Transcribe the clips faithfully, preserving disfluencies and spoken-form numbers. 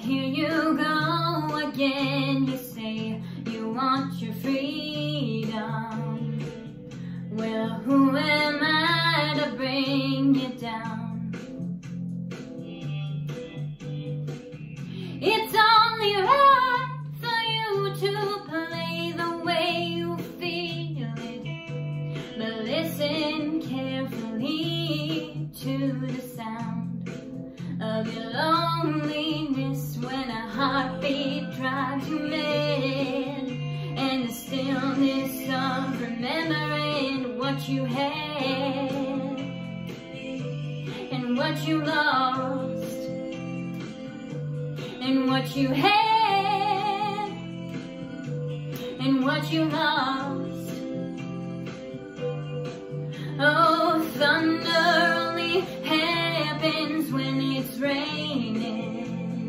here you go again. You say you want your freedom. Well, who am I to bring you down? It's only right for you to play the way you feel it, but listen carefully to the sound of your loneliness when a heartbeat drives you mad, and the stillness of remembering what you had and what you lost and what you had and what you lost. Oh, thunder only happens when it's raining.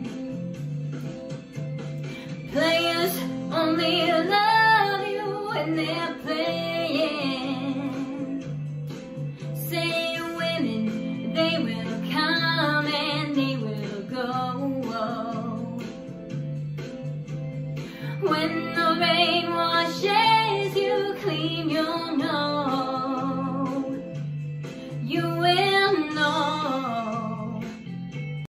Players only love you when they're playing. Say women, they will come and they will go. When the rain